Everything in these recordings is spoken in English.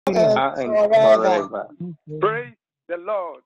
and forever. forever. Praise the Lord.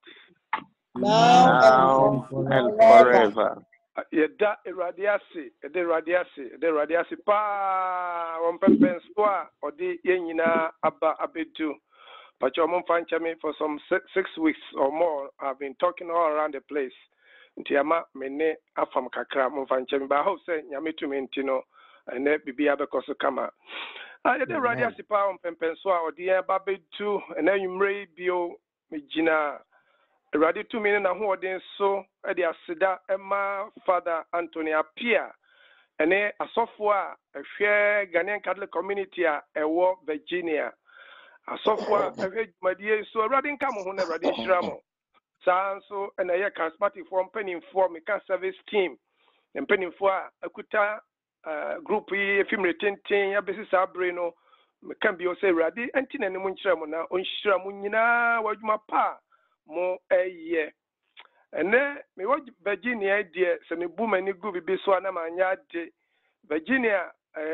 Now Now and and forever. forever. Yɛda Awurade ase, yɛda Awurade ase, yɛda Awurade ase paa. Wɔn pɛmpɛn so a ɔde yɛn nyinaa aba abɛdu. Pacho momfa nkyɛ me for some 6 weeks or more. I've been talking all around the place. Nti ama me ne afam kakra momfa nkyɛ me. But I hope say nyame tumi nti no ɛnɛ biribiara bɛkɔ so kama. Yɛda Awurade ase paa wɔn pɛmpɛn so a ɔde yɛn aba abɛdu. Ɛnɛ anwummere yi bio megyina Awurade tumi ne n'ahoɔden so de aseda ma Father Anthony Appiah ɛne asɔfoɔ a ɛhwɛ Ghanaian Catholic community a ɛwɔ Virginia. Asɔfoɔ a ɛhwɛ dwumadie so Awurade nka mo ho na Awurade nhyira mo. Saa nso ɛna ɛyɛ charismaticfoɔ mpanimfoɔ meka service team mpanimfoɔ a akuta group yi efimire tenten abɛsi saa bere no meka bio sɛ Awurade nti na ne mo nkyerɛ mo na ɔnhyira mo nyinaa wɔ adwuma pa mo ɛyɛ ɛnɛ mewɔ Virginia deɛ sɛ mebu m'ani gu bibi so a na manyɛ ade Virginia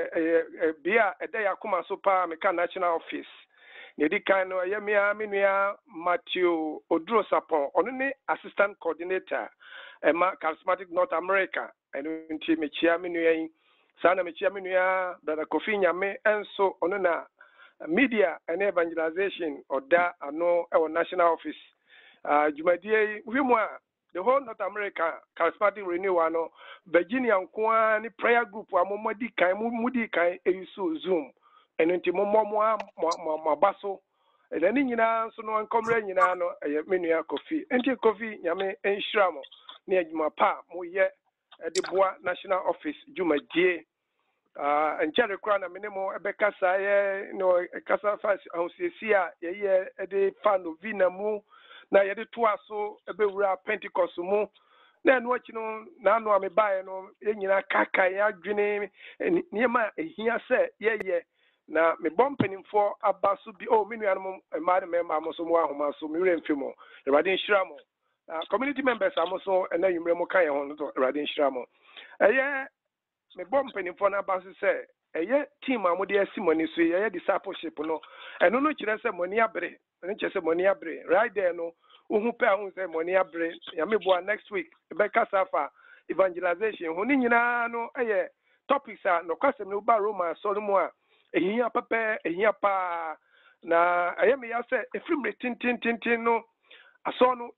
bia ɛda yɛ akoma so paa meka national office na ɛdi kan no ɛyɛ me nua Matthew Oduro Sapon ɔno ne assistant coordinator ɛma Charismatic North America ɛno nti mekyia me nua yi saa na mekyia me nua Brother Kofi Nyame ɛnso ɔno na media and evangelization ɔda ano ɛwɔ national office dwumadie yi mu a the whole North America Charismatic Renewal no Virginia nkoa ne prayer group a mudi kan eyiso Zoom ɛno nti mo ba so ɛna ne nyinaa nso no nkɔmrɛ nyinaa no ɛyɛ me nua Kofi nti Kofi Nyame enhyira mo ne adwuma pa mo yɛ de boa national office dwumadie nkyɛre kora na mene mo ɛbɛkasa yɛ no kasa fa ahosiesi a yɛyɛ de fa novena mu na yɛde toa so ɛbɛwura Pentecost mu na ɛno akyi no naano a mebaeɛ no yɛnyina kaka yɛadwene nneɛma a ɛhia sɛ yɛyɛ na mebɔ mpanimfoɔ aba so bi me nuanom mmaa ne mmarima mo so mo ahoma so mewerɛ mfi mo Awurade nhyira mo community members a mo so ɛna nwummerɛ mo ka yɛn ho no Awurade nhyira mo ɛyɛ mebɔ mpanimfoɔ no aba so sɛ ɛyɛ team a mode asi mo ani so yɛyɛ discipleship no ɛno no kyerɛ sɛ mo ani abere ɛno kyerɛ sɛ mo ani abere right there no wohu pɛ a wohu sɛ mo ani abere yameboa next week ɛbɛkasa fa evangelization ho ne nyinaa no ɛyɛ topics a nokwasɛm no woba Roma asɔre mu a ɛhia pɛpɛ ɛhia paa na ɛyɛ meya sɛ ɛfirimire tentententen no asɔre no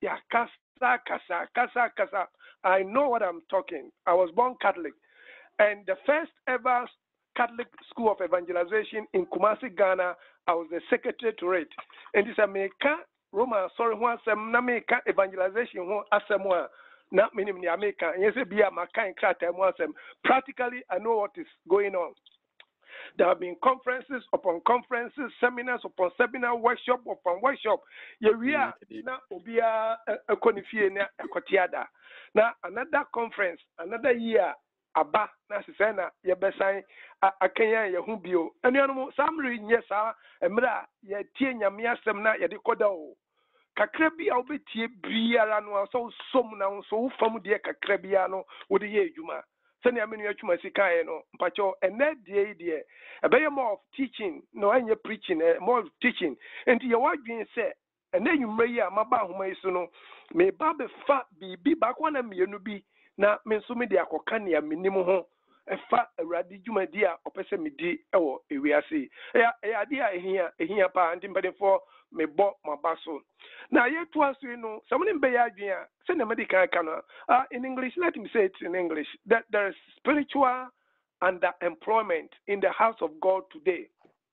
yɛakasa I know what I'm talking. I was born Catholic. And the first ever Catholic School of Evangelization in Kumasi, Ghana, I was the secretary to it. And this America, Roma, sorry, one sem na America evangelization one asemwa na minimum America. And yes, be a makan krata one sem. Practically, I know what is going on. There have been conferences upon conferences, seminars upon seminar, workshop upon workshop. Yeria na obia ekonifie na ekotiada. Na another conference, another year. Aba na sisɛ na yɛbɛsan akanya yɛho bio anuanom samre nyɛ saa mmerɛ a yɛtie nyame asɛm na yɛde kɔda o kakra bi a wobɛtie biara no a sɛ wosom na so wofam deɛ kakra biara no wode yɛ adwuma sɛnea me nua atwuma si kaeɛ no mpakyɛw ɛnɛ deɛ yi deɛ ɛbɛyɛ more of teaching na ɛnyɛ preaching more of teaching nti yɛwɔ adwene sɛ ɛnɛ nwummerɛ yi a maba ahoma yi so no meba bɛfa biribi baako na mmienu bi na me nso me de akɔka nea menim ho ɛfa Awurade dwumadi a ɔpɛ sɛ medi ɛwɔ ewiase ɛyɛ ade a ehia paa nti mpanimfoɔ mebɔ maba so na yɛtoa so yi no sɛ mo ne mbɛyɛ adwene a sɛnea mede kan ka no in English let me say it in English that there is spiritual underemployment in the house of God today.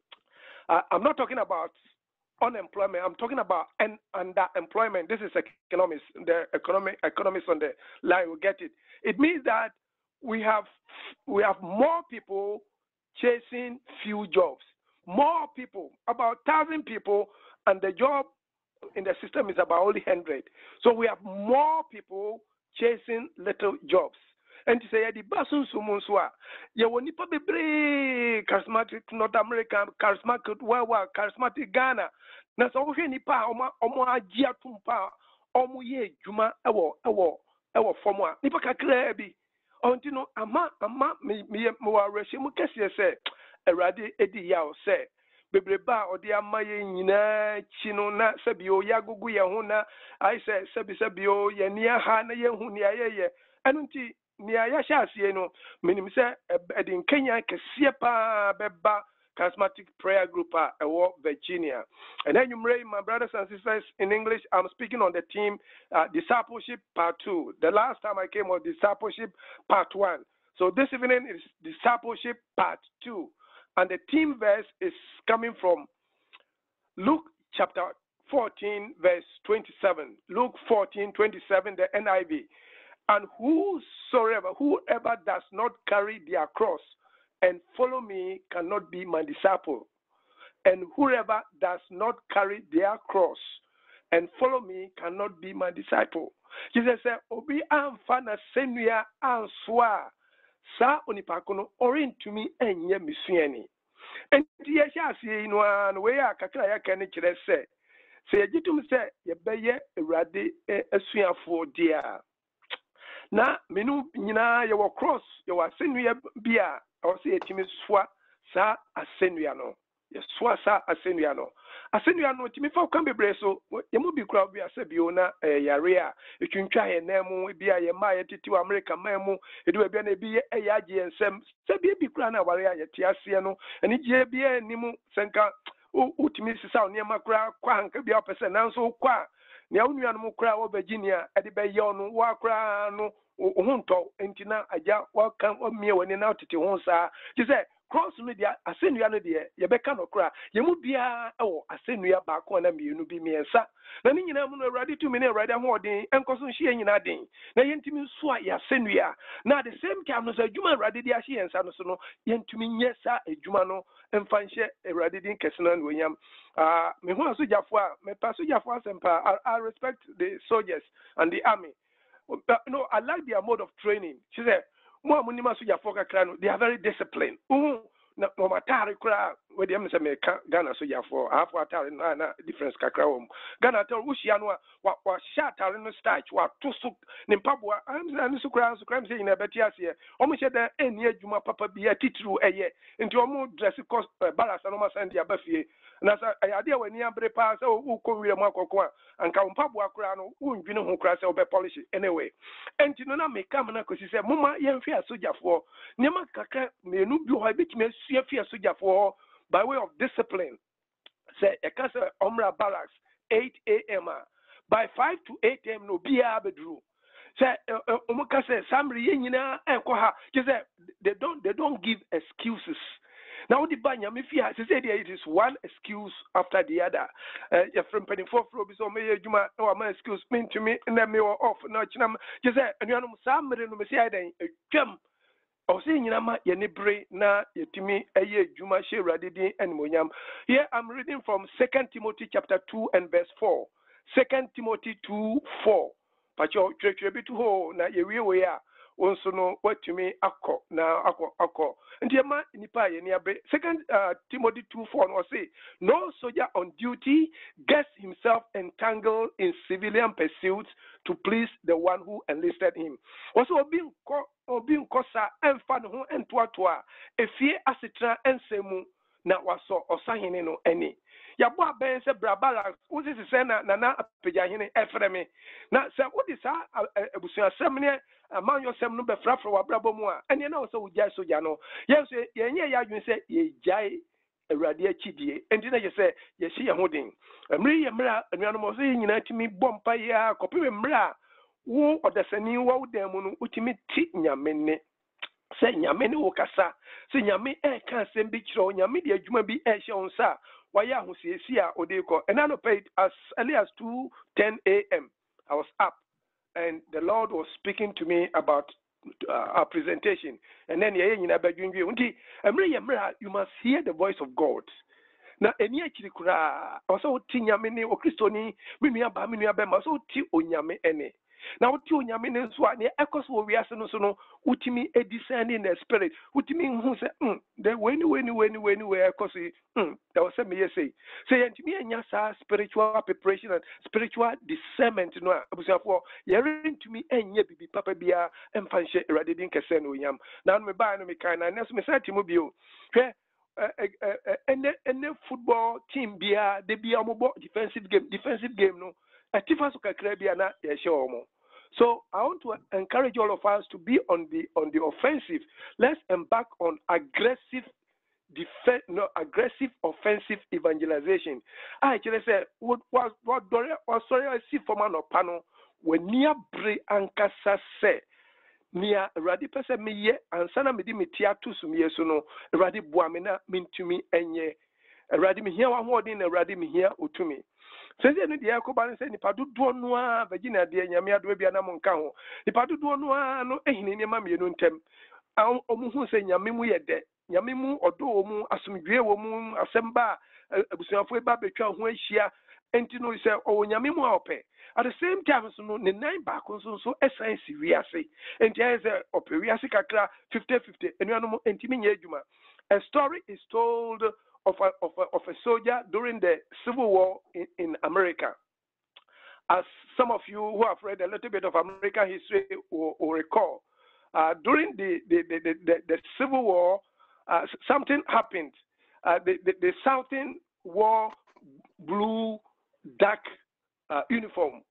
I'm not talking about unemployment. I'm talking about underemployment. This is economics. The economics on the line will get it. It means that we have more people chasing few jobs. More people, about 1,000 people, and the job in the system is about only 100. So we have more people chasing little jobs. And to say the basun sumuswa, nipa bebre charismatic North America, charismatic Wawa, charismatic Ghana. Na so we nipa omo agia tumpa omo ye juma ewo formwa nipa kakra bi onti no ama me wa reshe mu kese se Awurade edi ya o se bebreba odi amaye nyina chino na sebio yagugu ye ho na ai se sebio ye nia ha na ye hu nia ye enu nti nia ya hyasie no menim se edin Kenya kese pa beba charismatic prayer group Virginia. And then my brothers and sisters in English, I'm speaking on the theme discipleship part 2. The last time I came was discipleship part 1. So this evening is discipleship part 2. And the theme verse is coming from Luke chapter 14, verse 27. Luke 14, 27, the NIV. And whoever does not carry their cross and follow me cannot be my disciple. And whoever does not carry their cross and follow me cannot be my disciple. Jesus said, Obi amfana senua answa sa onipakono orin to me enye misuani. And the yashasi no an we akakra ya kan kire se yegitum se ye beye awrade asuafo dia. Na menu nyina ye wo cross ye wa senua bia o se yetimi soa sa asenua no ye soa sa asenua no timi fa kan bebre so ye mu bi kura bia se bio na yare a etwuntwa ye na mu bia ye ma ye titi wa America ma mu edu bia na bi ye agye ensem se bi kura na ware a ye ti ase no ani je bia nimu senka utimi sisa oni ma kura kwa hanka bia opese nanso kwa ne onua no kura wo Virginia ede be ye ono wa kura no ohunto entina aja wa kan o mie woni na tete ho sa ti se cross media asenua no de ye beka no kura ye mu bia ewo asenua ba ko na mienu bi miensa na ni nyina mu no awrade tu me na awrade ho odin enkoso nhie nyina den na yentimi so a ya asenua na at the same time no so adwuma awrade di ahie ensa no so no yentimi nyesa adwuma no emfa nhye awrade din kesena no nyam me ho asojafo a me pa sojafo asempa. I respect the soldiers and the army. No, I like their mode of training. She said, "Mo amunima sojafo kakra no, they are very disciplined. No matari kra we dem say me Ghana sojafo afo atare na difference kakra wom. Ghana tell wushia no wa shatare no starch wa toso ne mpaboa am so kra say na beti ase. Omo she da eni adwuma papa bia titru eye. Nti omo dress cost balance no ma send ya bafie. Na sa ade wani abre pa say wo ko wi mu akoko a anka mpaboa kra no wundwine ho kra say wo be polish anyway. Enti no na me kam na kosi say moma yemfi asojafo nema kakra menu bi ho betime asua asojafo by way of discipline. Say a cancer omra barracks 8 a.m. By 5 to 8 a.m. no bia bedru. Say umuka say samri nyina enko ha. Say they don't give excuses. Now the banya me fear say it is one excuse after the other. Your friend penny for be so me juma no my excuse mean to me and then me off no chinam. Just say anu samri no me say den twam. Na yetimi eye juma she radidi and monyam. Here I'm reading from 2 Timothy chapter 2 and verse 4. 2 Timothy 2:4. Pacho trebi to ho na yewe we a onso no watumi akọ na akọ. Ndiema nipa ye ni abe. 2 Timothy 2:4 no say no soldier on duty gets himself entangled in civilian pursuits to please the one who enlisted him. Also obi nkosa emfa no ho entoatoa efie asetra ensemu na waso osahene no ani yabo aben se brabala wusi se na apejahene efreme na se wodi sa abusuasem ne amanyo sem no befrafra wabrabo mu a ene na wo se wujai soja no yeso yenye ya adwen se yejai awrade akidie enti na je se ye hye ye hodin amri ye mra anuanom so nyina timi bompa ya kopeme mra wo odasani wo demu no utimi ti nyamene se nyamene wo kasa se nyame ka asem bi kiro nyame de adwuma bi hye onsa waya ahosiesi a odeko and I paid as early as 2:10 a.m. I was up and the Lord was speaking to me about our presentation and then ye nyina badwunwi unti emre you must hear the voice of God. Na eni akiri kura oso ti nyame ne o kristoni menua ba menua be ma so ti onyame ene na uti onyame ne nso a ne ekoso wo wiase no so no utimi ediscern in the spirit utimi hu se the when ekoso that was me say yentimi anya sa spiritual preparation and spiritual discernment no abusuafo yere ntumi anya bibi papa bia emfa nhye erade din kese no onyam na no me ba no me kan na neso me sa timo bio hwe any football team bia they be omo defensive game no atifa so kakra bia na ye show omo. So I want to encourage all of us to be on the offensive. Let's embark on aggressive offensive evangelization. I just say what sorry I see for man or panel when near bre ankasa say nia radi pese me ye ansana me di metia to so me so no radi boa me na mintumi enye radi me hia wa hodin na radi me hia otumi sese no dia ko ban se nipa dodo no a Virginia de nyame ado bia na mo nka ho nipa dodo no a no ehini ne ma me no ntem omu hu se nyame mu ye de nyame mu odo mu asomdwe wo mu asemba abusuafo ba betwa ho ahia enti no se o nyame mu a ope at the same time so no ne nine back so essence wiase enti I say ope wiase kakra 50-50 enuanom enti me nya adwuma. A story is told of a soldier during the Civil War in America. As some of you who have read a little bit of American history will recall, during the Civil War, something happened. The Southern wore blue dark uniform,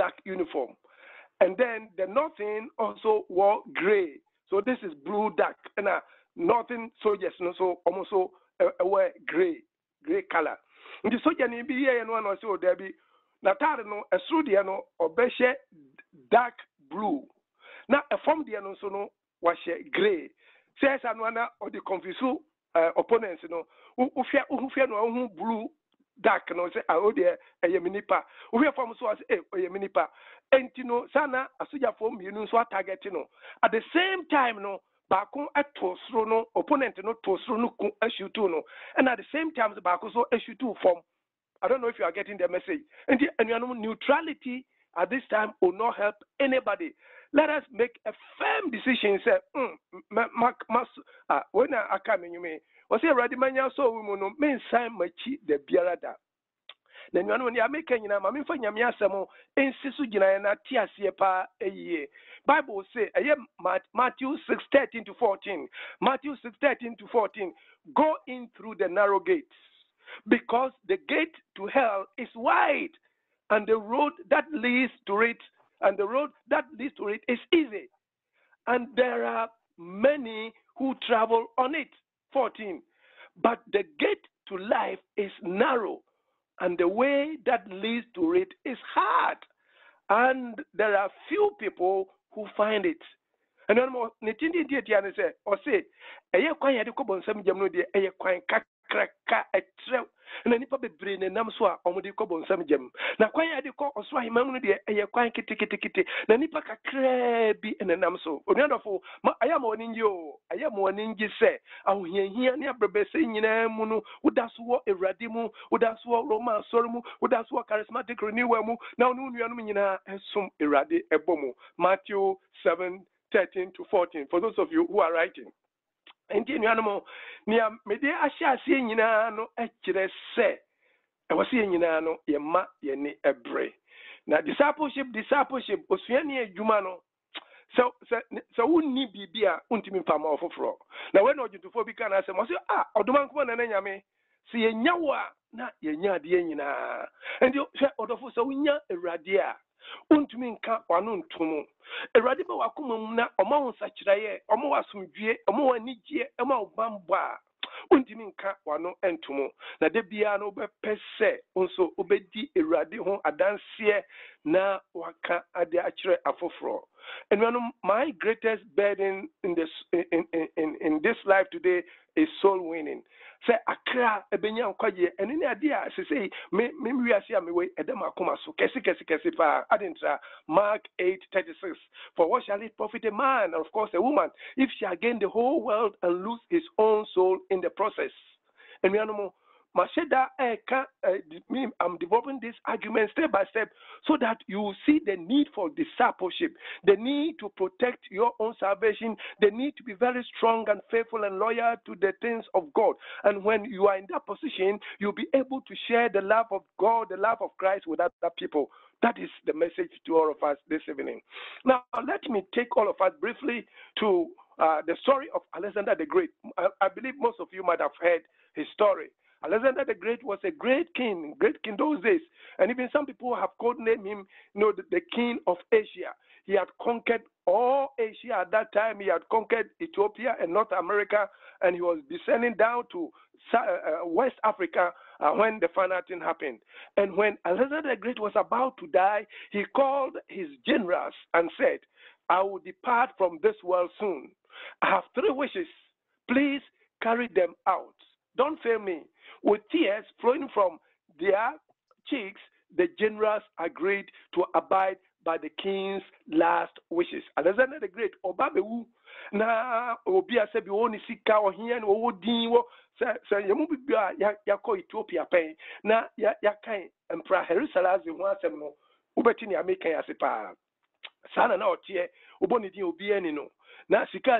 and then the Northern also wore gray. So this is blue dark, and Northern soldiers so almost wear gray color. And the soldier ni bi here no one so there be na tare no esru de no obehye dark blue. Na a form de no so no wahye gray. Says anu na or the confuse opponents no uhufia no hu blue dark no say o de eyeminipa. Uhufia form so say eyeminipa. Enti no sana asuja form you no so target no. At the same time no Baku atosro no opponent no tosro no ku ashutu no, and at the same time the Baku so ashutu form. I don't know if you are getting the message. And neutrality at this time will not help anybody. Let us make a firm decision. Say, when I come in, you may. Was here ready manya so we no men sign machi the biarada. Na nyano ni ameka nyina ma memfa nyame asemo ensisu gina na ti ase pa eyiye. Bible say Matthew 6:13-14. Matthew 6:13-14. Go in through the narrow gates, because the gate to hell is wide, and the road that leads to it is easy, and there are many who travel on it. 14. But the gate to life is narrow, and the way that leads to it is hard, and there are few people who find it. And then more netindi dia ne say or say eye kwan yade ko bonsam jam no de eye kwan kakraka etre na nipa bebre ne nam so a omode ko bonsam jam na kwan yade ko oso ahimam no de eye kwan kitikiti na nipa kakra bi ne nam so onuadofo aya ma oni ngi o aya ma oni ngi se ahohiahia ne abrabese nyina mu no wodaso wo ewrade mu wodaso wo Roman sori mu wodaso wo charismatic renewal mu na onu nuanum nyina esum ewrade ebomu. Matthew 7:13-14. For those of you who are writing, and in animal near Mede Asha seeing no actually say, I was seeing no ye ma ye ni ebre. Now discipleship, Osuani Jumano. So who need be untimim pama of fro. Now when you to phobic and I say, Oduman and Yame, see a nyawa, not ye nya diena. And you say, Odofo, so we nya a radia. Untumi nka wanu ntumu erade ba wakoma na oma wonsachiraye oma wasumdwie oma wanigye oma obamba untumi nka wanu entumu na de bia no be pese onso obedi erade ho adanse na waka ade akire afoforo. And my greatest burden in this life today is soul winning. Say akra ebenya nkwaje ene ne ade a say me wiase a me we edem akoma so kesi pa adentra. Mark 8:36. For what shall it profit a man, or of course a woman, if she gain the whole world and lose his own soul in the process? And we know I'm developing this argument step by step so that you see the need for discipleship, the need to protect your own salvation, the need to be very strong and faithful and loyal to the things of God. And when you are in that position, you'll be able to share the love of God, the love of Christ with other people. That is the message to all of us this evening. Now, let me take all of us briefly to the story of Alexander the Great. I believe most of you might have heard his story. Alexander the Great was a great king those days. And even some people have codenamed him, the king of Asia. He had conquered all Asia at that time. He had conquered Ethiopia and North America, and he was descending down to West Africa when the final thing happened. And when Alexander the Great was about to die, he called his generals and said, I will depart from this world soon. I have 3 wishes. Please carry them out. Don't fail me. With tears flowing from their cheeks, the generals agreed to abide by the king's last wishes. Alexander the Great, Obabewu, na obi asebi woni sika ohia na wo din wo se yemu bibia yakọ Ethiopia pen na yakan Emperor Haile Selassie ho asem no ubeti ni American asepa sana na otie oboni din obi ani no na sika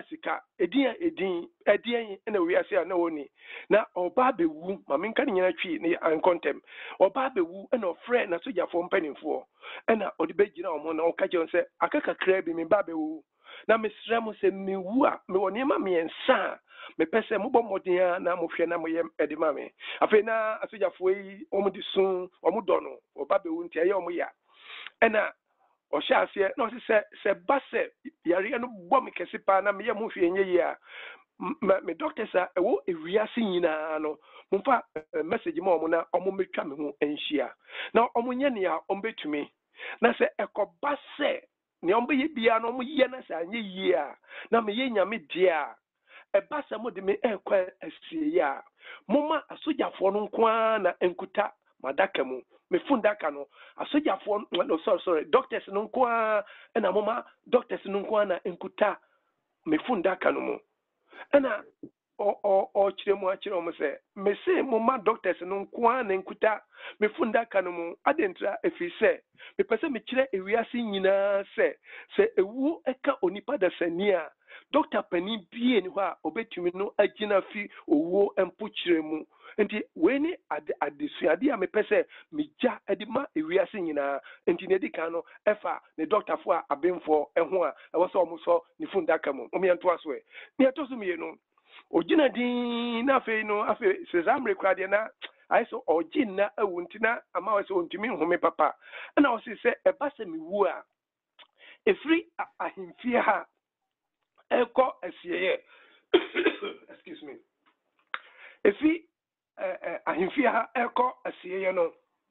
edin na wiase na woni na Obabewu maminka ni nyina twi ne ankontem Obabewu na ofre na sojafo mpanimfo na odibegina omo na okaje on se akaka kra bi me babewu na mesrɛ mo sɛ mewu a mewɔ nneɛma mmiɛnsa me pese mo bɔ mmɔden na mo hwɛ na mo yɛ ɛde ma me afei na asogyafoɔ yi ɔmo de sun ɔmo dɔ no Obabewu nti ɛyɛ ɔmo ya ɛna ɔhyɛ aseɛ na ɔsi sɛ ba sɛ yareɛ no bɔ me kɛse paa na meyɛ mo hwɛ nyɛ yie a me doctors a ɛwɔ ewiase nyinaa no momfa message ma ɔmo na ɔmo metwa me ho nhyia na ɔmo nyɛ nea ɔmo betumi na sɛ ɛkɔba sɛ ne ɔmo yɛ bia no ɔmo yɛ na sɛ anyɛ yie a na meyɛ nyame deɛ a ɛba sɛ mo de me ɛkɔ asie a moma asogyafoɔ no nko ara na nkuta madaka mu me fundaka no asogyafoɔ no sorry doctors no nko ara na moma doctors no nko ara na nkuta me fundaka no mu ɛna ɔkyerɛ mu akyerɛ ɔmo sɛ me se moma doctors no nko ara na nkuta me fundaka no mu adentra ɛfiri sɛ mepɛ sɛ mekyerɛ ewiase nyinaa sɛ ewu ɛka onipa dasani a doctor panin bie ni hɔ a obetumi no agyina fi owuo mpokyerɛ mu nti wei ni adesuade a mepɛ sɛ megya de ma ewiase nyinaa nti ne di kan no ɛfa ne doctorfoɔ a abenfoɔ ɛho a ɛwɔ sɛ ɔmo sɔ ne fundaka mu ɔmo yɛn to aso ɛ ne ɛtɔ so mmienu ogyina din na afei sesa mmere kora deɛ na ayɛ sɛ ɔgye nna awu nti na ama wɔ sɛ ɔntumi nhome papa ɛna ɔsi sɛ ɛba sɛ mewu a ɛfiri ahemfie ha ɛkɔ asieɛ excuse me ɛfiri ahemfie ha ɛkɔ asieɛ no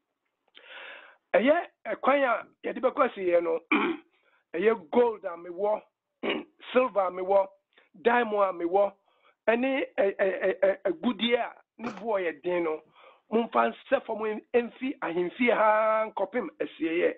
ɛyɛ ɛkwan a yɛde bɛkɔ asieɛ no ɛyɛ gold a mewɔ silver a mewɔ diamond a mewɔ ɛne agudie a ne boɔ yɛ den no momfa nsɛ fam mfi ahemfie ha nkɔpem asieɛ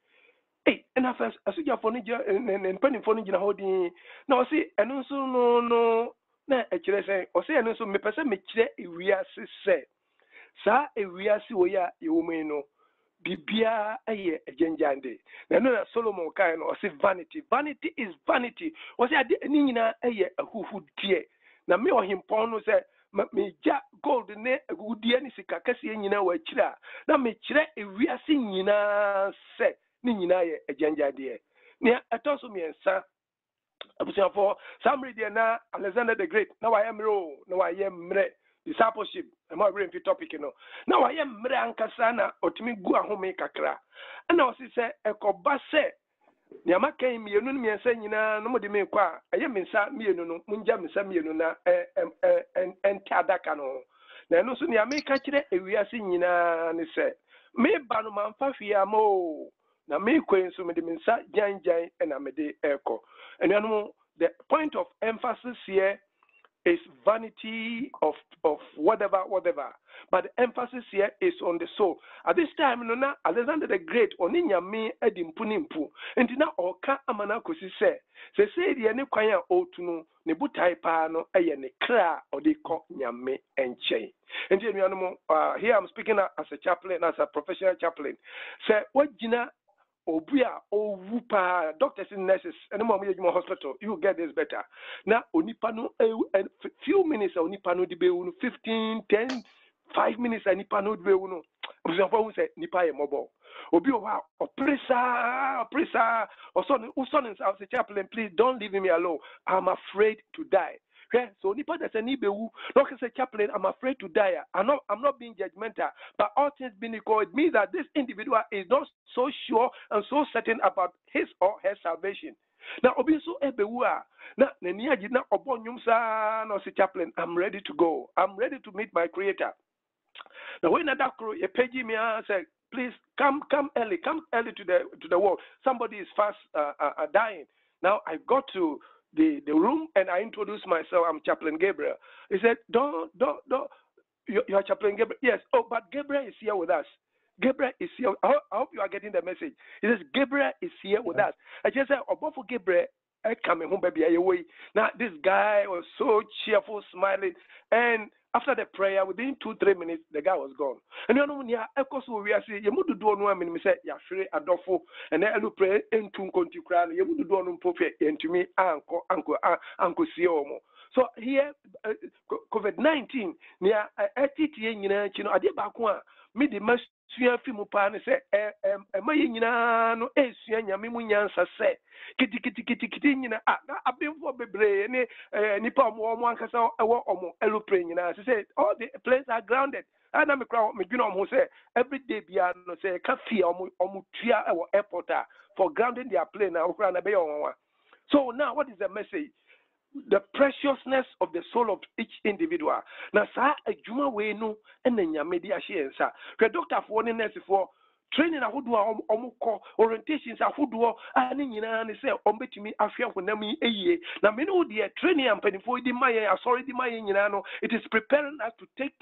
ɛna fɛ asogyafoɔ no gyina ne mpanimfoɔ no gyina hɔ din na ɔse ɛno nso no na ɛkyerɛ sɛ ɔse ɛno nso mepɛ sɛ mekyerɛ ewiase sɛ saa ewiase wɔ yi a yɛwɔ mu yi no biribiara ɛyɛ agyangyande na ɛno na Solomon kae no ɔse vanity is vanity ɔse ade ne nyinaa ɛyɛ ahuhudeɛ na me ɔhempɔn no sɛ megya gold ne agudie ne sika kɛseɛ nyinaa wɔ akyire a na mekyerɛ ewiase nyinaa sɛ ne nyinaa yɛ agyanjadeɛ nea ɛtɔ so mmiɛnsa abusuafoɔ saa mmere deɛ na Alexander the Great na wayɛ mmerɛ o na wayɛ mmerɛ discipleship ɛma ɔwerɛ mfi topic no na wayɛ mmerɛ ankasa na ɔtumi gu ahome kakra ɛna ɔsi sɛ ɛkɔba sɛ nea maka yi mmienu no mmiɛnsa nyinaa no mode me nkɔ a ɛyɛ me nsa mmienu no mongya me nsa mmienu na ɛnte adaka no ho na ɛno nso nea meka kyerɛ ewiase nyinaa ne sɛ meba no mamfa hwee ama o na mekɔ nso mede me nsa gyan na mede ɛkɔ anuanom the point of emphasis here is vanity of whatever, but the emphasis here is on the soul. At this time, no na Alexander the Great oni nyame adi mpu nti na ɔka amana kosi sɛ deɛ ne kwan a ɔtu no ne butai paa no ɛyɛ ne kra ɔde kɔ nyame nkyɛn nti anuanom here I'm speaking as a chaplain, as a professional chaplain. Sɛ wagyina obi a owu pa doctors and nurses and mo yɛ hospital you get this better na onipa no few minutes onipa no de be 15 10 5 minutes onipa no de be no obisafo hu sɛ nipa yɛ mɔbɔ obi o wa opresa osɔne say chaplain please don't leave me alone I'm afraid to die So nipa that's an ibewu. Not as a chaplain, I'm afraid to die. I'm not being judgmental, but all things being equal, it means that this individual is not so sure and so certain about his or her salvation. Now, obi so ebewua na nani agi na obonyum sa na say chaplain, I'm ready to go. I'm ready to meet my creator. Now, when that crew page me say, please come early to the world. Somebody is fast dying. Now I got to the room and I introduced myself. I'm Chaplain Gabriel. He said, don't. You're Chaplain Gabriel. Yes. Oh, but Gabriel is here with us. Gabriel is here. I hope you are getting the message. He says, Gabriel is here with us. I just said, oh, but for Gabriel, I come home, baby. Now, this guy was so cheerful, smiling. And after the prayer, within 2-3 minutes, the guy was gone. And you know, of course, we are saying, you would do no one, say, Yashre Adolfo, and then I pray into Conti Crown, you would do no prophet, and to me, Uncle Siomo. So here, COVID-19, near ATT, I did back one, me the most sua fi mu pa ne sɛ ɛma nyinaa no esua nyame mu nyansa sɛ kiti nyina na abemfo bebree ne nipa ɔmo ankasa ɛwɔ ɔmo aeroplane nyinaa sɛ all the planes are grounded ana me kra me dwena ɔmo sɛ every day bia no sɛ ka fi ɔmo tua ɛwɔ airport for grounding their plane na okra na be ɔmo. So now what is the message? The preciousness of the soul of each individual. Now, sa adwuma we no and nyame di ahye nsa. Hwɛ doctor for ne nurse for training ahodoɔ a ɔmo orientations ahodoɔ a ne nyinaa ne sɛ ɔmo betumi ahwɛ honam yi eyie. Na me no deɛ training a mpanimfoɔ di ma yɛn asɔre di ma yɛn nyinaa no, it is preparing us to take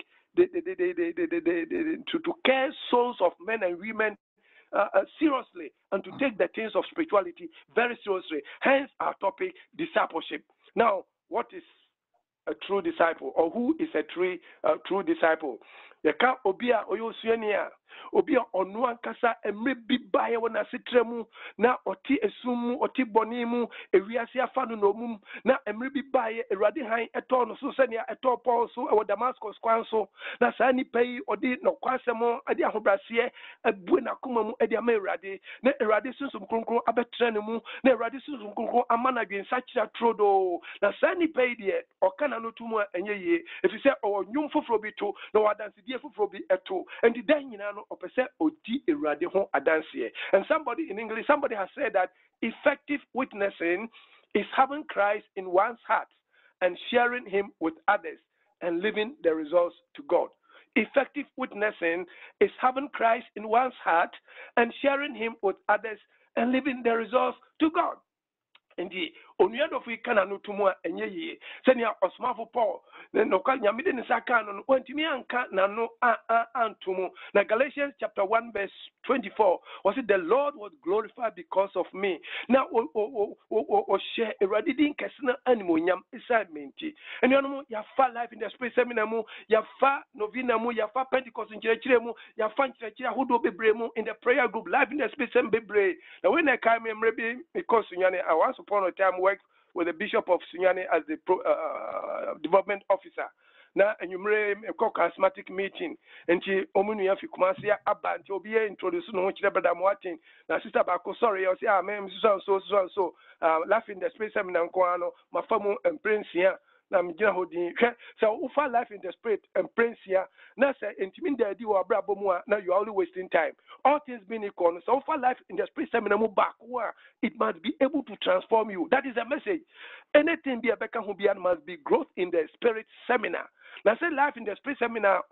to care souls of men and women seriously and to take the things of spirituality very seriously. Hence our topic, discipleship. Now, what is a true disciple, or who is a true disciple? Yeka obia oyosuania obia onu ankasa emre bibaye wona setremu na oti esumu oti bonimu ewiase afanu no mum na emre bibaye erade han eto no so senia eto Paul so e Damascus kwan so na sa ni pay odi no kwasemo ade ahobrase abu na koma mu ade ama erade na erade susum kronkron abetre ne mu na erade susum kronkron amana dwensa kira trodo na sa ni pay de okana no tumu enye ye efise o nwum foforo bi to na wadanse fufuro bi eto and the dan nyina no opese odi erade ho adanse. And somebody in English, somebody has said that effective witnessing is having Christ in one's heart and sharing him with others and leaving the results to God. Effective witnessing is having Christ in one's heart and sharing him with others and leaving the results to God. Indeed, onuyado fi kana no tumu enye yi senia osmafo Paul no kwa nyamide ne saka no wantimi anka na no antumu na Galatians chapter 1 verse 24 was it the Lord was glorified because of me na o share eradidin kesna animonyam assignment enu no ya fa life in the spirit seminar mu ya fa novena mu ya fa Pentecost nkyerɛkyerɛ mu ya fa nkyerɛkyerɛ ahodo bebre mu in the prayer group life in the spirit sem bebre na when I came mrebi because nyane I once upon a time worked with the Bishop of Sunyani as the development officer. Now, and you may a charismatic meeting, and she omunia fi kumasia abantu obi introduce no chire brother Martin. Now, sister Bako, sorry, I say, ma'am, so, laughing the space seminar nkoano, mafamu and prince here. Na mjina hodin so ufa life in the spirit and prince here na say intimin da di wa brabo mu na you are only wasting time. All things being equal, so ufa life in the spirit seminar mu back it must be able to transform you. That is a message. Anything be a beka hubian must be growth in the spirit seminar. Now say life in the spirit seminar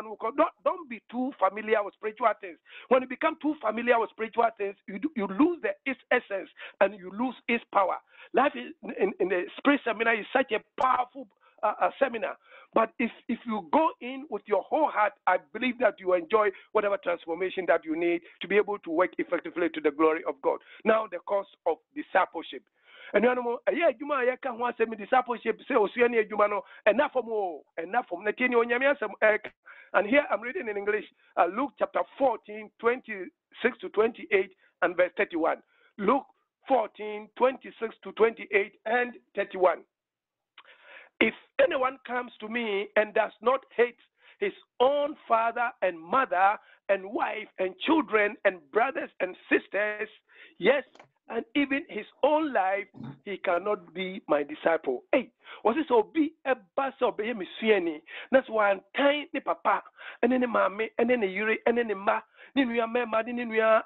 don't be too familiar with spiritual things. When you become too familiar with spiritual things, you lose its essence and you lose its power. Life in the spirit seminar is such a powerful seminar. But if you go in with your whole heart, I believe that you enjoy whatever transformation that you need to be able to work effectively to the glory of God. Now the course of discipleship. And you know, discipleship say enough and here I'm reading in English Luke chapter 14, 26 to 28 and verse 31. Luke 14, 26 to 28 and 31. If anyone comes to me and does not hate his own father and mother and wife and children and brothers and sisters, yes, and even his own life, he cannot be my disciple. Hey, was it so be a bus of a messiani? That's why I'm tiny papa, and then the mammy, and then the yuri, and then the ma, then we are mamma, then we are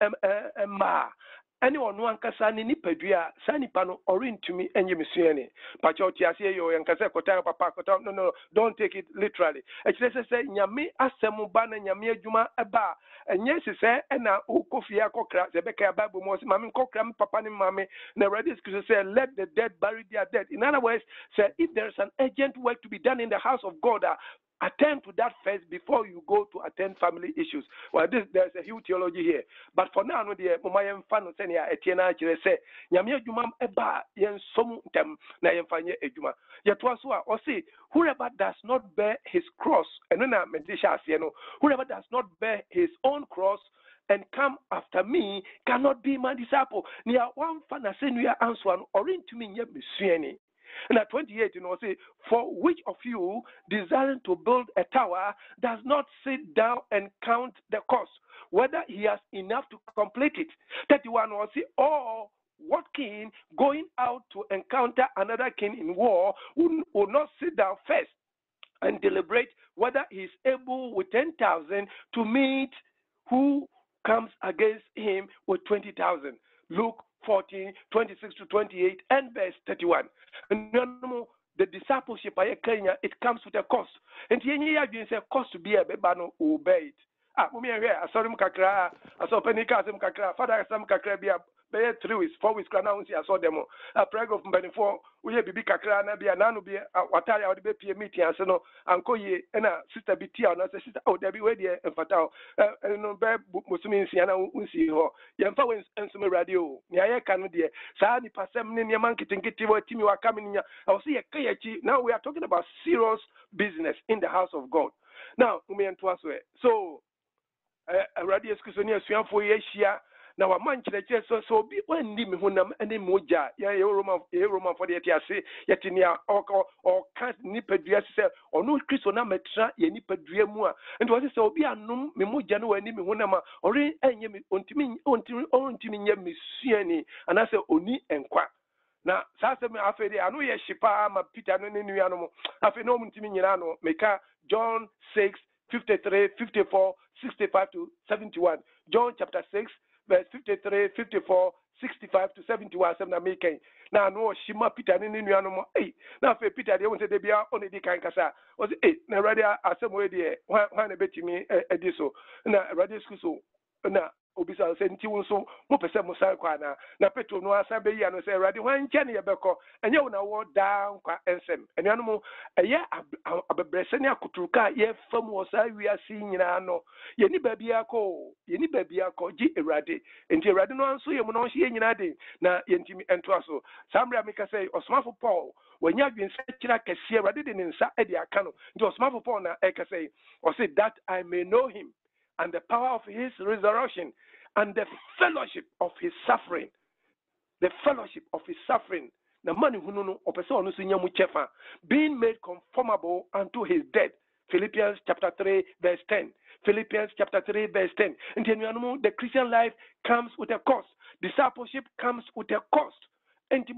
ma. Anyone one kasani ni pedua sani pano orin to me and you messiani. But your tiasia yo and kasa kota papa kota no, don't take it literally. It's say nyame asemu bana nyame juma eba. And yes, say and na ukofia kokra zebeka bible mo mami kokra papa ni mami na ready to say let the dead bury their dead. In other words, say if there is an urgent work to be done in the house of God, attend to that first before you go to attend family issues. Well, there's a huge theology here. But for now, no dear, Mumayam fan send ya Etienne say, Yamia Jumam Eba, Yen Som Tem, Nayam Fanya Ejuma. Yet was or say, whoever does not bear his cross, and then Medisha, whoever does not bear his own cross and come after me cannot be my disciple. Near one fan, I send you answer, or into me, yet Missiani. And at 28, say, for which of you desiring to build a tower does not sit down and count the cost, whether he has enough to complete it? 31 will say, or what king going out to encounter another king in war will not sit down first and deliberate whether he is able with 10,000 to meet who comes against him with 20,000? Luke 14, 26 to 28, and verse 31. And the discipleship, it comes with a cost. And the cost to be a bebano obey it. I saw him kakra, I saw Pennicasm kakra, Father Sam kakra, 3 weeks, 4 weeks, I saw them. A prayer of Benefo, we have Bibi kakra, be a nano be a wataya or the BP meeting, and so Uncle Ye and a sister BT, and I said, oh, there be ready and fatal. And no bad Muslims, Siana, Unsi, or Yampa and some radio, Nia Canadia, Sani Passam, Nia Monkey, and get your team you are coming in. I'll see a kayachi. Now we are talking about serious business in the house of God. Now, so, a radio excuse for Asia. Now a man so be when me hunam any moja ya Roman for the etiase yetinia or can't nipadua say or no Christo na metra ye nipadua mu a and was say obi anum me moja no ani me hunama or enye me ontimi nye mesuani and I say oni enkwa na sasa me afede anu ye shipa ma Peter no nenu anom afi no mutimi nyina no meka John 6 53 54 65 to 71 John chapter 6 verse 53, 54, 65 to 71. Now, no, Shima Peter, hey, now for Peter, they want to be only the kind of was it, now, rather, as some way, one a bit me a diso, now, rather, so, now. Obisa senti wonso mo pese mo sai kwa na petro no asa be ya no say rade wan kye ne yebeko enye wo na wo down kwa ensem enu no eye abebrese ne akuturuka ye fam wo sai wi asi nyina no ye ni babia ko ji erade enti erade no anso ye mo no hye nyina de na ye ntimi ento aso samra meka say osmafo Paul wanya dwen sa kira kese erade de ne nsa e de aka no nti osmafo Paul na e ka say o say that I may know him and the power of his resurrection and the fellowship of his suffering. The fellowship of his suffering. The money who know being made conformable unto his death. Philippians chapter 3 verse 10. Philippians chapter 3 verse 10. And then the Christian life comes with a cost. Discipleship comes with a cost. And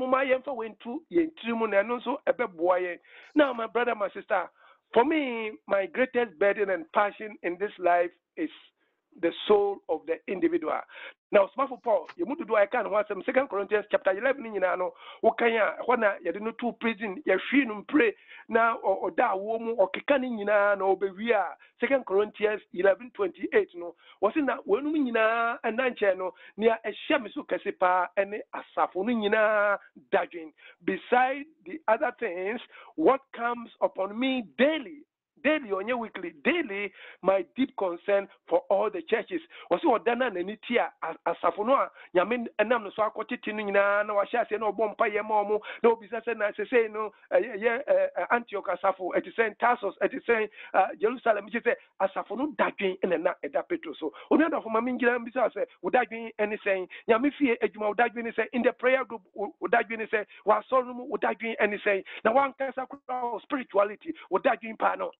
now my brother, my sister, for me, my greatest burden and passion in this life is the soul of the individual. Now, smart for Paul, you move to do I can want some 2 Corinthians chapter 11 in ano ukanya wana ya didn't to prison ya shin pray now or da woman or kikani no be 2 Corinthians 11:28 no was in that when nyina ananche no near a shemisu kasipa and asafo no nyina dagin beside the other things what comes upon me daily on your weekly, daily, my deep concern for all the churches. Was what done and tia as Safonoa, Yamin and Nam so Cotitina, no Ashas, no Bompa Yamomo, no business and I say no, Antioch Asafo, at the same Tassos, at the same Jerusalem, which is a Safono dagging and a Petro. So, another from Mamingilam Bizarre, would that be anything? Yamifi, Eduma, would that be anything? In the prayer group, would that be anything? While Solomon would that be anything? Now, one can spirituality, would that be pano?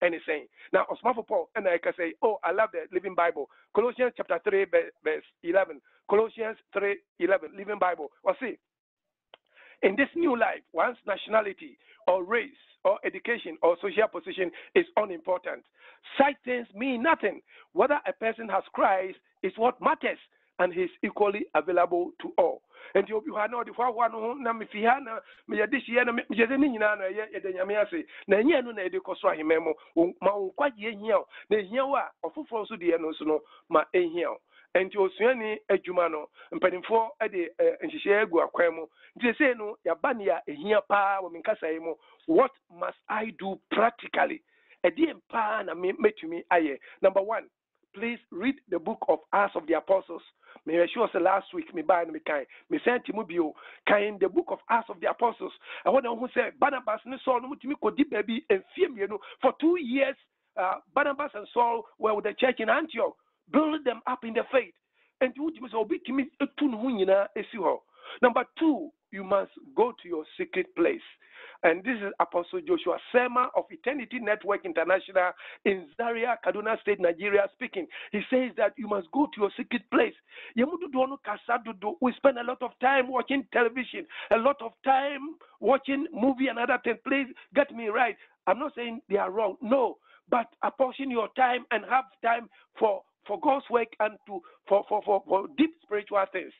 anything. Now, Osmafo Paul, and I can say, oh, I love the Living Bible. Colossians chapter 3, verse 11. Colossians 3:11, Living Bible. Or see, in this new life, one's nationality or race or education or social position is unimportant. Such things mean nothing. Whether a person has Christ is what matters, and he is equally available to all. And you have no one na mifihana me yadishia na me ni nyina na ye de nyame ase na nya no na ede kosoro ahememo ma wonkwaje ehia na ehia wa ofofo so de no so no ma ehia enti osuani adwuma no mpanimfo de nhihye agu akwan mu nti se no yaba ne ya ehia pa wo minkasa yi mu what must I do practically edi empa na me metumi aye. Number 1, please read the book of Acts of the Apostles. Me sure say last week me buy me kind me sent him bio kind the book of Acts of the Apostles. I want to say Barnabas and Saul no mutimi kodi baby and fiemienu for 2 years. Barnabas and Saul were with the church in Antioch, build them up in the faith. And you must obi kimi etun hu nyina esi ho. Number 2, you must go to your secret place. And this is Apostle Joshua Sema of Eternity Network International in Zaria, Kaduna State, Nigeria speaking. He says that you must go to your secret place. We spend a lot of time watching television, a lot of time watching movie and other things. Please get me right. I'm not saying they are wrong. No. But apportion your time and have time for God's work and for deep spiritual things.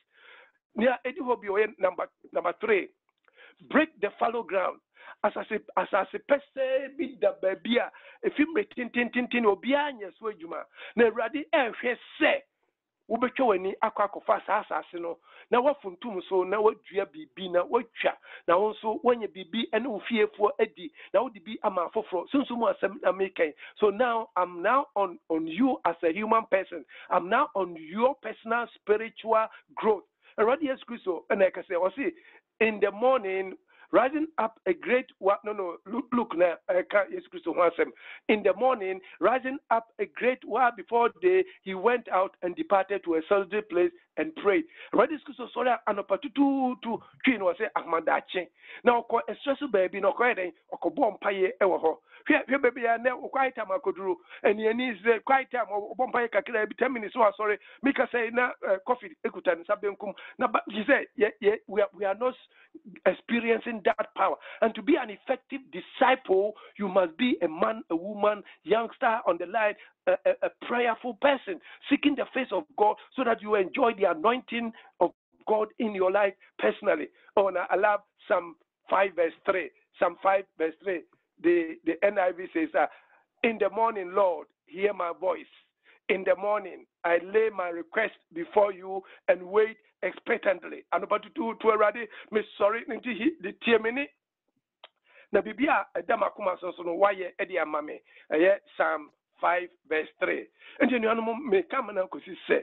Number 3, break the fallow ground. As I say, pese be the baby. If you make tin obianya so juma. Na radi ehwe se. Wobetwa wani akwakofa asase no. Na wafuntum so na wadua bibi na watwa. Na wonso wanye bibi ene ofiefo adi. Na wodi bi ama foforo. Sunsumu asem na making. So now I'm now on you as a human person. I'm now on your personal spiritual growth. Already yes Christo and I can say in the morning rising up a great look now yes Christo in the morning rising up a great while before day he went out and departed to a solitary place and prayed. Already yes Christo sorry an opportunity to queen was say Ahmadache now ko espresso baby no ko eden ko bom paye ewo ho hwe baby ya na quiet time akoduru and ye is quiet time bom paye kakira bi 10 minutes so sorry mika say na coffee ekuta ni sabenkum na he said we are not experiencing that power. And to be an effective disciple, you must be a man, a woman, youngster on the line, a prayerful person, seeking the face of God so that you enjoy the anointing of God in your life personally. Oh, now I love Psalm 5 verse 3. Psalm 5 verse 3. The NIV says, in the morning, Lord, hear my voice. In the morning, I lay my request before you and wait expectantly. And about to already, Miss sorry, the Tiemini. Na Bibia, Damakuma Sono, why Eddie Mame, Psalm 5 verse 3. And you know, may come and uncle say,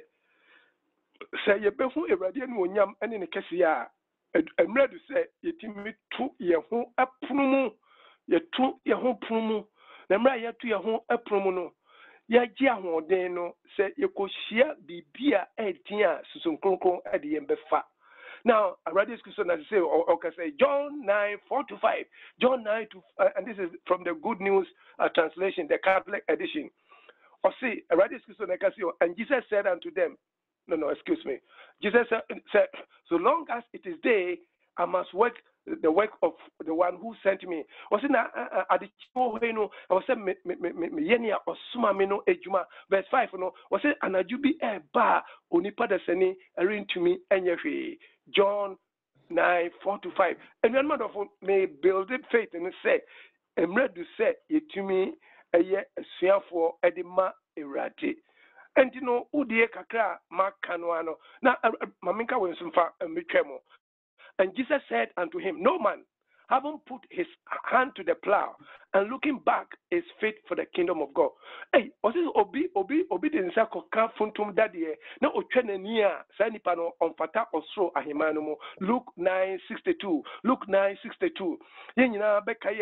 you befu a radiant yam and in a cassia. I'm ready to say, you timid to your home a prumo, you to your home prumo, the Maya to your home a promo. Ya ji ahoden no se yekohia bibia edia susunkronkron ade yembefa. Now I read this question as say okay say John 9:4-5. John 9 to and this is from the Good News translation, the Catholic edition. Or see I read this question I can see and Jesus said unto them, no excuse me. Jesus said so long as it is day I must work the work of the one who sent me. Was in Adichino, I was saying, Yenia or Sumamino Ejuma, verse 5, was it Anajubi a bar, Unipa the Seni, a ring to me, and John 9:4-5. And one mother may build it faith and say, I'm ready to say it to me a year, a sphere for Edima Erati. And you know, Udie Kakra, Mark Canuano. Now, Maminka went some far and Michemo. And Jesus said unto him, no man, having put his hand to the plow and looking back, is fit for the kingdom of God. Hey, was this obedience koka funtum dadie na otwene nia sanipano on fata osro ahimanu Luke 9:62. Luke 9:62. Yenyina bekaya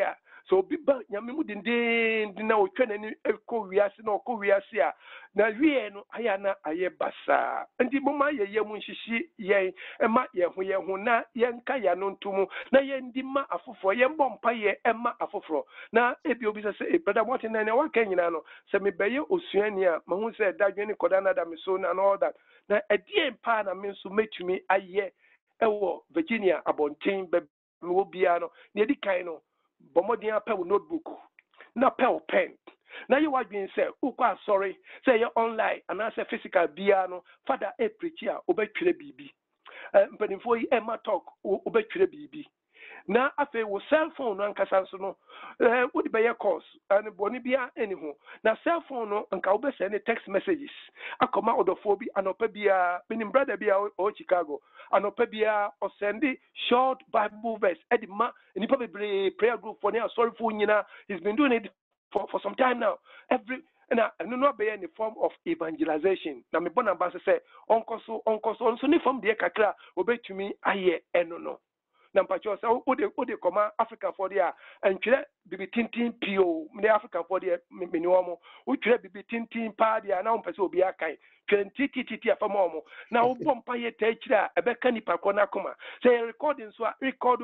so biba nyame mu dindin na otwa nani ekọ wiase na okọ wiase a na wie no aya na aye basa ndi moma ye mu nhihyi yen ema ye ho na yenka ya no ntumu na ye ndi ma afoforo ye mbọ mpa ye ema afoforo na ebi obi se brother what na na waka nyina no se me beye osuani a mahu se dadwe ni koda na da me so na all that na edie mpa na me nso metumi aye ewo Virginia abonten be wo bia no na edi kan no bomodin apɛ wo notebook na pɛ wo pen na you wadwin sɛ ukwa sorry sɛ ye online anase physical bia no father e preach a obetwere bibi mpanimfo yi ema talk obetwere bibi na afei wo cell phone no ankasa nso no wo de bɛyɛ course and boni bia eniho na cell phone no anka wo bɛ send text messages akoma odofo bi anopa bia menim brother bia o Chicago anopa bia o send short Bible verse edima nipa bebre prayer group for near sorry for nyina he's been doing it for some time now every na no be in the form of evangelization na me bona ba say onkoso nso ni form de kakra obetumi aye eno no na mpacho say ode koma Africa for there antwere bibi tintin pio me Africa for there me ni omo utwere bibi tintin pa dia na ompese obi akan twentititi afama omo na obom pa ye ta kira ebeka nipa ko na koma say recording so record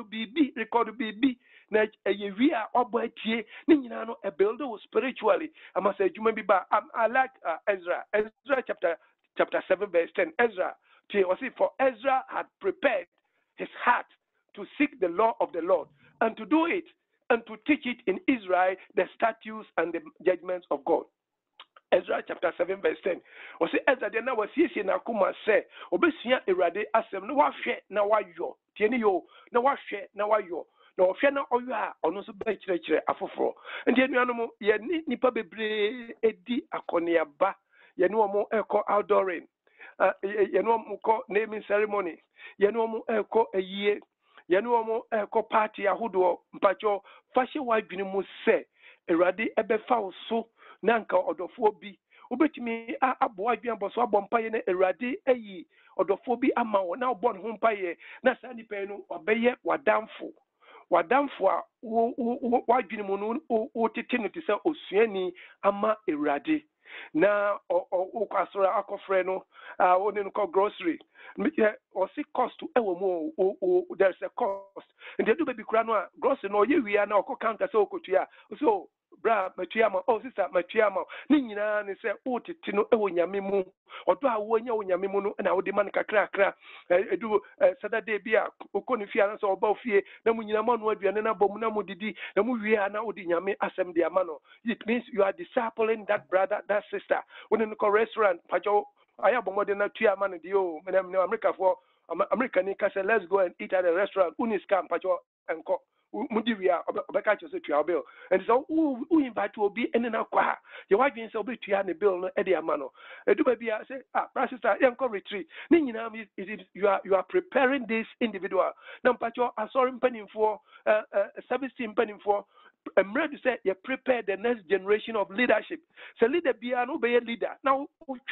bibi na wi a obo atie ni nyina no e build spiritually ama say juma bi ba I like Ezra chapter 7 verse 10 Ezra for Ezra had prepared his heart to seek the law of the Lord and to do it and to teach it in Israel the statutes and the judgments of God. Ezra chapter 7 verse 10. O se Ezra de na wasiesie na kuma se obesua Awurade asem na wahwe na wayo. Tie ne yo na wahwe na wayo. Na ohwe na oyo a ono so be kyerɛkyerɛ afoforo. Nti anuanom ye nipa bebre edi akɔneaba. Ye ne omo ekɔ outdooring. Ye ne omo kɔ naming ceremony. Ye ne omo ekɔ ayie. Ye ne omo ekɔ party ahodo mpacho fashe wadwene mu se Awurade ebefa wo so na nka odofo bi obetumi aboa adwan bɔ so abɔ mpaye na Awurade ayi odofo bi ama wo na obɔ ne ho mpaye na saa nipa no obɛyɛ wadamfo a wadwene mu no wo tete no te sɛ osuani ama Awurade na ukasora akofre no woni no grocery or see cost to ewo mo there's a cost and they do baby kura no grocery no ye wi na okọ counter so okotua so bra matuama sister matuama ni nyina ne se otete no ewo nyame mu odo a wo nya wo nyame mu no na wo de man kakra edu Saturday bia okoni fia na so oba fie na mu nyina manu aduane na bom na mu didi na mu wi na wo di nyame asem de ama no it means you are discipling that brother that sister when in the restaurant pajo aya bomode na tuama no de o me America for America ni ka say let's go and eat at a restaurant uniscam pajo enko mudiwia obeka chose tua bill and so who invite obi enena kwa ye wadwen say obi tua ne bill no e de ama no eduba bia say sister yenko retreat ni nyina you are preparing this individual na mpacho asori mpanimfo service team mpanimfo I'm ready to say you prepare the next generation of leadership. So leader be no be a leader. Now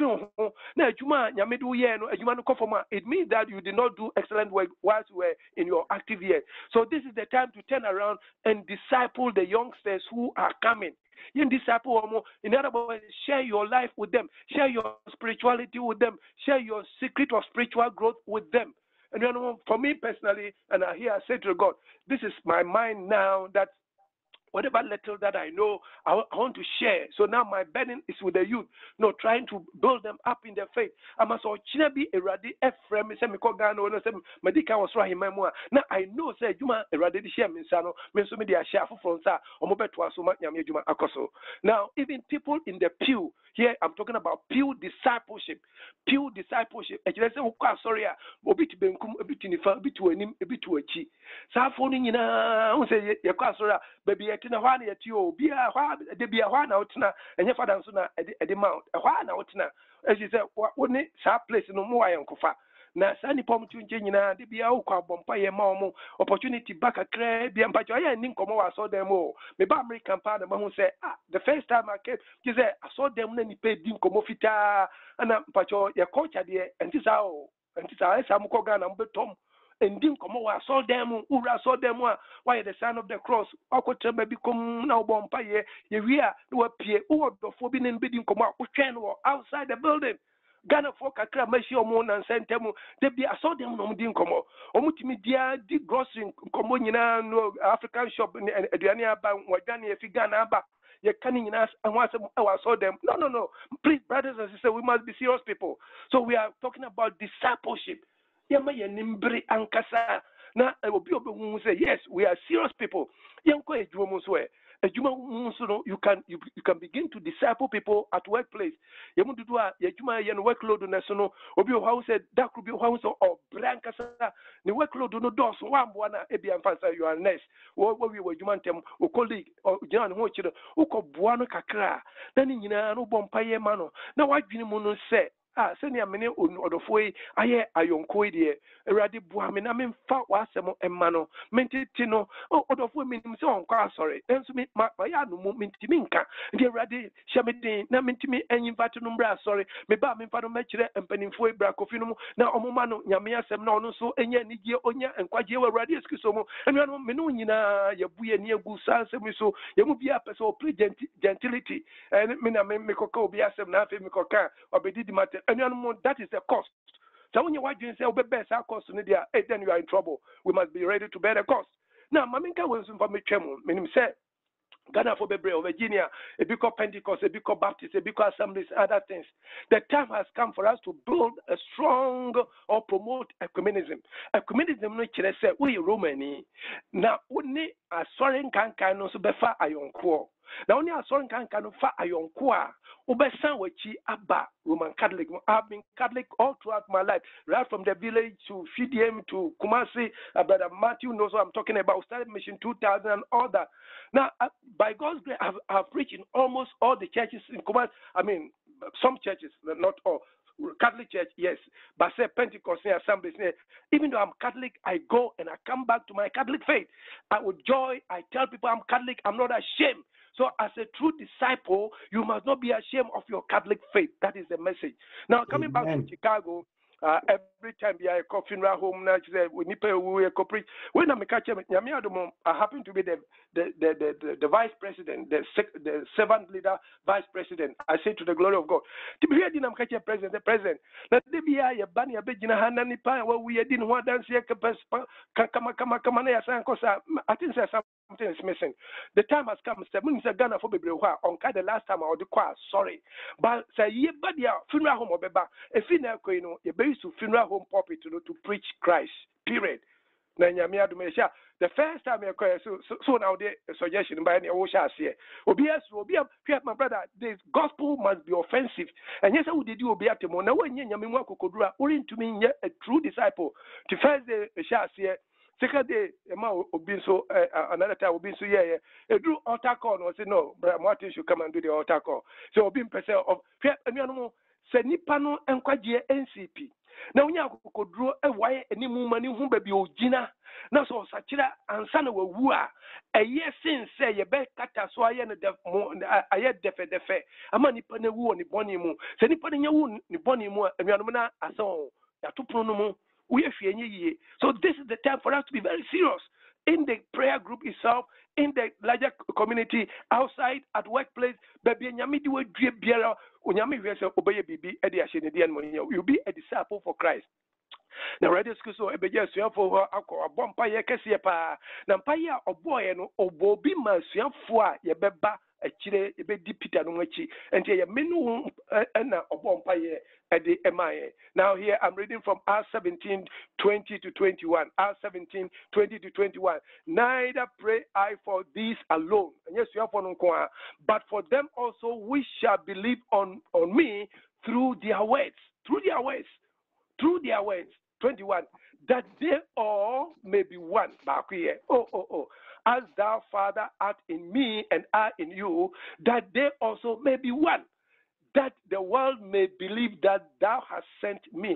it means that you did not do excellent work whilst you were in your active years. So this is the time to turn around and disciple the youngsters who are coming. You disciple, in other words, share your life with them, share your spirituality with them, share your secret of spiritual growth with them. And you know, for me personally, and I say to God, this is my mind now that whatever little that I know, I want to share. So now my burden is with the youth, trying to build them up in their faith. I must be a radi Ephraim, Medica was right in my memoir. Now I know, say, Juma, a radi share, Minsano, Mensomedia share from Sa, or Mobetua, so much Yamajuma Akoso. Now, even people in the pew, here I'm talking about pew discipleship. Pew discipleship. And you say, sorry, a bit benkum, a bit in the bit to a nim, a bit to a chi. Safoni, who say, Yakasora, baby. Tina hwana yetio bia hwa de bia hwana otina enye fada nso na ede mount hwana otina as you say woni sa place no mo ayenkofa na sa ni pom tunje nyina de bia ukwa bompa ye ma omo opportunity back akra bia mpacho aye ni nkomo wa so dem o me ba American pa na ma say the first time I came you say I saw them na ni pe di nkomo fita na mpacho ye culture de enti sa esa mo ko Ghana mbetom ending come over saw them ura saw them why the sign of the cross akotra ba bi kom na obompa ye we a no apie wo do fo bi ne bidin come out outside the building. Ghana for kakra mashi omo na sentemu de bi aso dem no mdi nkomo omutimi dia di grocery nkomo nyina no African shop aduane aba wadwane e fi Ghana aba ye kan nyina anwasem aso dem no please brothers and sisters, we must be serious people. So we are talking about discipleship. Yema ye nimbre ankasa na obi hu say yes, we are serious people. Yenko edwumo so you can begin to disciple people at workplace. Yemududua yejuma yen workload na so no obi o how said that could be how so or brankasa the workload no dos one na ebi amfansa you are nurse wo we juma ntem o colleague or jan ho chiro uko boa no kakra na ni nyina no bompa ye ma no na wadwene mu no se senior mene odofo yi aye ayonko de erade bua me na me mfa wasem emma no mentiti no odofo me nim se onko asore enso me ya no mu mentimi nka de erade hyamedin na mentimi anyimfate no mbra asore me ba me mfa no makire empanimfo ebra kofi no na omoma no nyame asem na ono so enya nigye onya enkwaje wa erade eskiso mu enu no me no nyina yabuye ni egu sansem so yemu bia pese o gentility me na me koka obi asem na afi me koka obedidi mate. That is the cost. So when you watch and say, "Oh, best our cost," then you are in trouble. We must be ready to bear the cost. Now, Maminka was from me. Meaning say, Ghana for Bebre, Virginia, a big Pentecost, a big Baptist, a big assemblies, other things. The time has come for us to build a strong or promote ecumenism. Ecumenism, no chile say, we Romani. Now, only a sovereign can also be far ayon quo. Now, only a sovereign can fa ayon qua. Ubesan wechi abba Roman Catholic. I've been Catholic all throughout my life, right from the village to FDM to Kumasi. Brother Matthew knows what I'm talking about. Started Mission 2000 and all that. Now, by God's grace, I've preached in almost all the churches in Kumasi. I mean, some churches, not all. Catholic Church, yes, but say Pentecostal assemblies. Even though I'm Catholic, I go and I come back to my Catholic faith. I with joy, I tell people I'm Catholic. I'm not ashamed. So, as a true disciple, you must not be ashamed of your Catholic faith. That is the message. Now, coming back to Chicago, every time I go funeral home, we need to preach. When I'm a catcher, I happen to be the vice president, the servant leader, vice president. I say to the glory of God. To be here, I'm catcher president, the president. Let there be a bunny, a big Hanani Pine, where we didn't want to see a I think something is missing. The time has come. Ghana for on the last time I would sorry. But say ye but funeral home or beba a funeral you base to funeral home pulpit to preach Christ. Period. The first time so now the suggestion by any Osha say my brother, this gospel must be offensive. And yes, I would do be at the moment when Yamima Kodra or to me a true disciple. To first the Shah say second day, another time will be so a drew altar call and say no, Brother Martin should come and do the altar call. So being person of Senipano and Kwaji NCP. Now we could draw a wire any woman who baby Gina. Now so Sachira and Sana were wooa. A year since say ye bet kata so I end I had defe. A money penny woo ni bonimu. Senipani wound ni bonimu and Yanamana as all. Yatu pronomo. So this is the time for us to be very serious in the prayer group itself, in the larger community, outside, at workplace. You'll be a disciple for Christ. Now, radio school so ebeja for a bompire kesia na mpaya oboye no obobi masuafo a yebeba achire ebedi Peter no achi enti ye menu na obompire ede emaye. Now here I'm reading from Acts 17:20 to 21. Acts 17:20 to 21. Neither pray I for these alone, and yes, you have one but for them also which shall believe on me through their words. 21, that they all may be one. As thou, Father, art in me and I in you, that they also may be one, that the world may believe that thou hast sent me.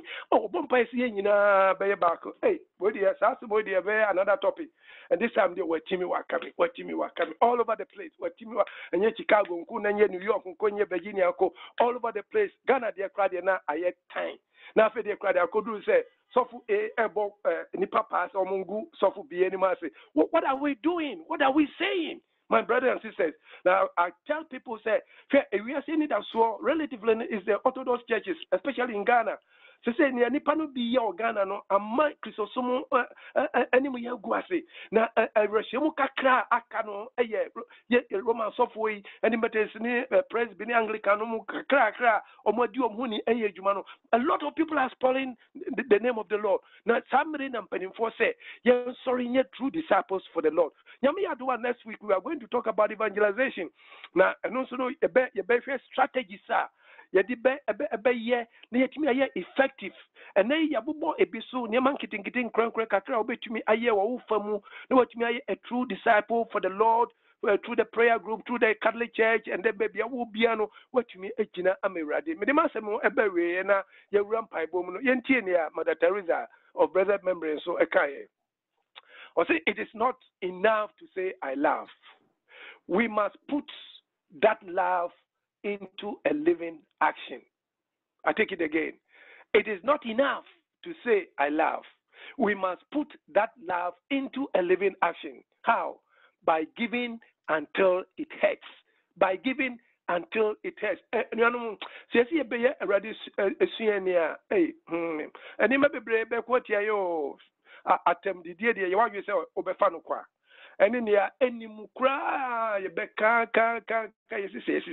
Hey, another topic. And this time they were Timmy Wakami, all over the place. And yet Chicago, New York, Virginia, all over the place. Ghana, they cried, I had time. na afi de kra de akodu say sofu ebo nipa pass omungu sofu bi anima say what are we doing? What are we saying? My brothers and sisters, now I tell people, say, we are seeing it as well, relatively is the Orthodox churches, especially in Ghana. So say, nipa no bi ya Ghana no, amma Christosomo animu ya guase. Na reshemu kakra akano ye Roman software, any matters ni Presbyterian Anglican no kakra omodi omhuni eye juma no. A lot of people are spoiling the name of the Lord. Now somebody na penifo say, yeah, sorry, yet true disciples for the Lord. Nyame aduwa next week we are going to talk about evangelization. Now and also know your strategies are. Yɛde bɛyɛ na yɛtumi ayɛ effective ɛnɛ yɛabobɔ ebi so nneɛma nketenkete nkorankora kakra a wobɛtumi ayɛ wɔ wo fa mu na watumi ayɛ a true disciple for the Lord through the prayer group, through the Catholic Church, and then baby, I will be ano what you mean, Ejina Amiradi. Medemassamo Ebewe, na Yeram Paibomo, Yentinia, Mother Teresa of Brother Membrane, so Ekaye. Or say it is not enough to say I love. We must put that love into a living action. I take it again. It is not enough to say I love. We must put that love into a living action. How? By giving until it hurts. By giving until it hurts. See, be already suenia. Hey, and you may be brave. What you attempt the dear you want you say obefano kwa. And in the any mukra, you be can yes,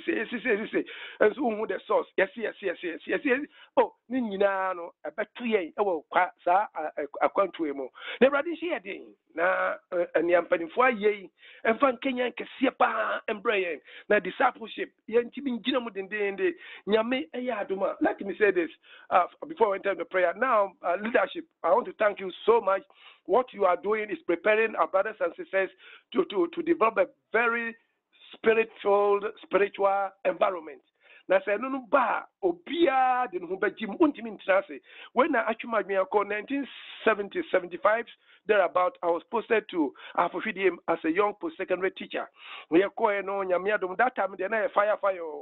and so who the source. Yes. Oh, Nina, no, a bet 2 years. Oh, sa a country more. Never did she a day. Na and the ampany for ye, and fan Kenyan Kasiapa and Brian. Now, discipleship, Yantimin Ginamud in the Nyame Ayaduma. Let me say this before I enter the prayer. Now, leadership, I want to thank you so much. What you are doing is preparing our brothers and sisters to develop a very spiritual environment. Na say no ba obia de no ba jim untimi ntrase when I actually me call 1970-75 thereabout. I was posted to Afofidiem as a young post-secondary teacher. We are calling no nyame adom that time they na fire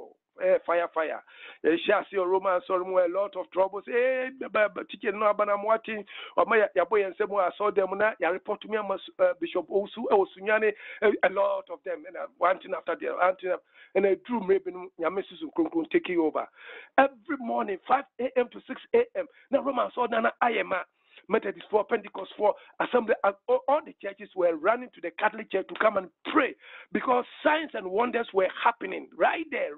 fire shasi Roman so a lot of troubles teacher no abanam watching or my ya boy and semo I saw them na ya report to me Bishop Osu Osunyane, a lot of them, and one thing after the other, and I drew maybe Yamesus taking over every morning 5 a.m. to 6 a.m. Now Roman saw Nana Ayema. Methodist for Pentecost for Assembly, all the churches were running to the Catholic Church to come and pray because signs and wonders were happening right there.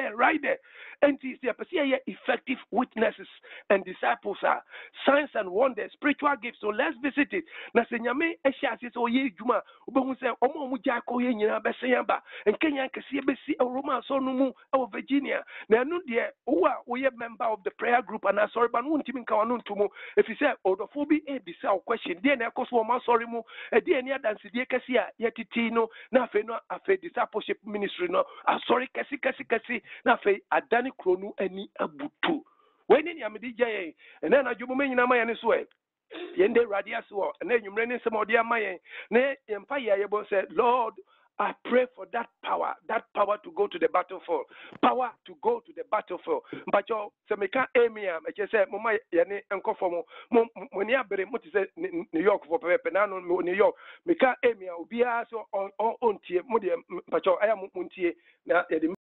And it's the effective witnesses and disciples are signs and wonders, spiritual gifts. So let's visit it. Na senyame eshasi so ye juma ubehu se omo mu jako ye nyina beseyamba and Kenya kesi besi Roma so no mu Virginia. Na nu de wo ye member of the prayer group and sorry ban wuntimi nka wanu ntumo if you say odofo bi e bisa o question dey na ekoso ma sorry mu e dey na dance dey kesi a yetiti no na afi no afi discipleship ministry no sorry kesi na afi adani kronu ani abutu when ni amedi jaye and then adwumo nyina ma yene so e yende radias wo na enwumre ni sem odi amaye na yempa ye yebo say Lord, I pray for that power to go to the battlefield. Power to go to the battlefield. But you say me can emia, me say mama yene enko for mo ni abere mo ti say New York for pepe na no New York. Me can emia obi a so on tie mo de but you aya mo ntie na